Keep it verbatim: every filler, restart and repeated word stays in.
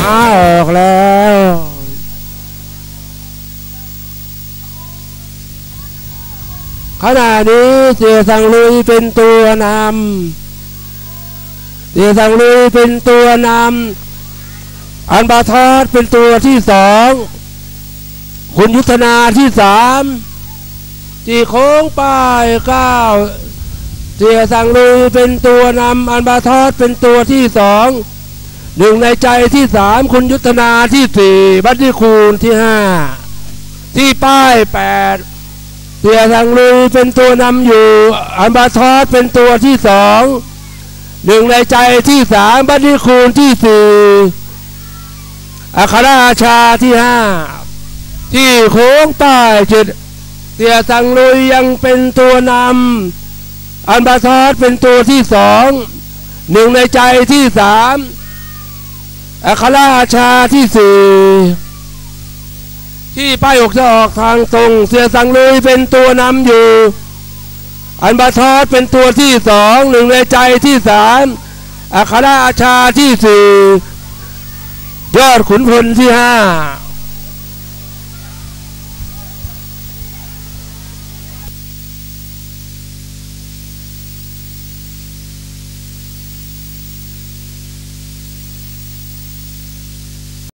อ้าออกแล้วขณะนี้เสียสังลุยเป็นตัวนำเสียสังลุยเป็นตัวนำอันบาทอดเป็นตัวที่สองคุณยุทธนาที่สามจีโค้งป้ายเก้าเสียสังลุยเป็นตัวนำอันบาทอดเป็นตัวที่สองหนึ่งในใจที่สามคุณยุทธนาที่สี่บัตรคูณที่ห้าที่ป้ายแปดเสียสังลุยเป็นตัวนำอยู่อันบาทอดเป็นตัวที่สองหนึ่งในใจที่สามบัตรคูณที่สี่อัครราชาที่ห้าที่โค้งป้ายเจ็ดเสียสังลุยยังเป็นตัวนำอันบาทอดเป็นตัวที่สองหนึ่งในใจที่สามอัครราชาที่สี่ที่ป้ายอกจะออกทางตรงเสียสังลุยเป็นตัวนำอยู่อันบาทอดเป็นตัวที่สองหนึ่งในใจที่สามอัครราชาที่สี่ยอดขุนพลที่ห้า